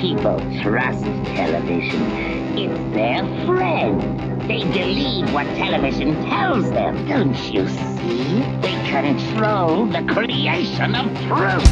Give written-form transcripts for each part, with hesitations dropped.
People trust television. It's their friend. They believe what television tells them. Don't you see? They control the creation of truth.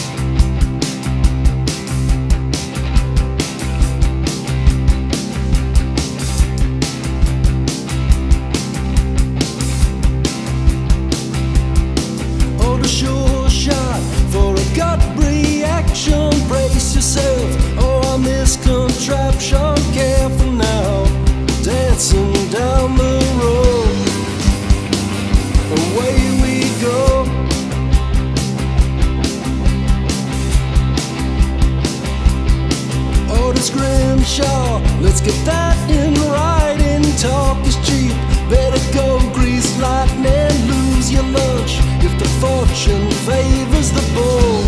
Sure shot for a gut reaction. Brace yourself, oh, I miss contraption. Careful now, dancing down the road. Away we go. Oh, this Grimshaw, let's get that in writing. Talk is cheap, better go grease lightning. Lose your lunch if the fortune favors the bull.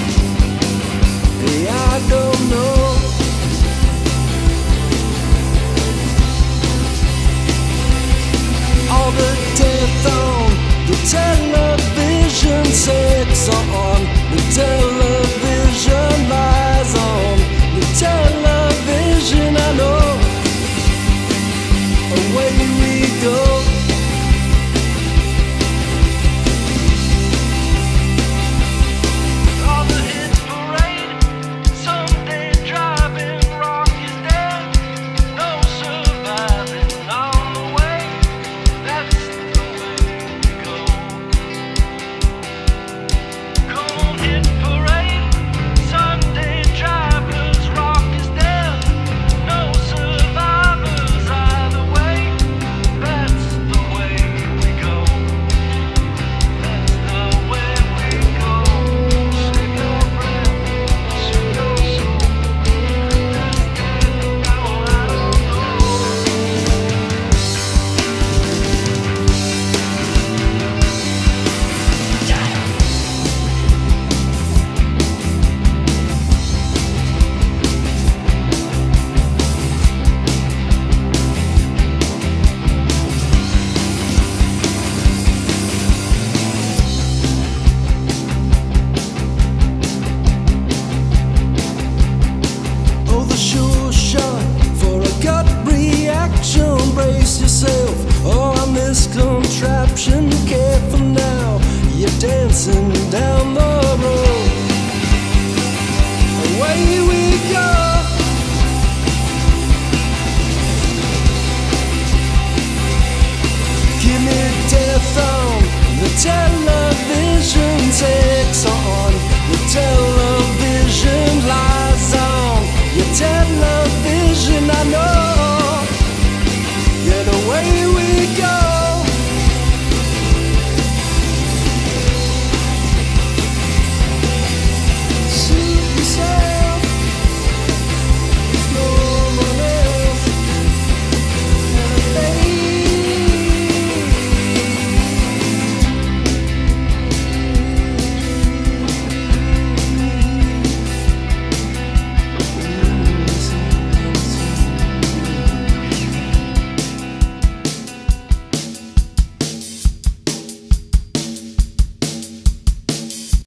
Hey, I don't know. All the death on the television, sex on the television, lies on the television. I know. Away we go. Brace yourself, oh, I miss contraption. Careful now, you're dancing down the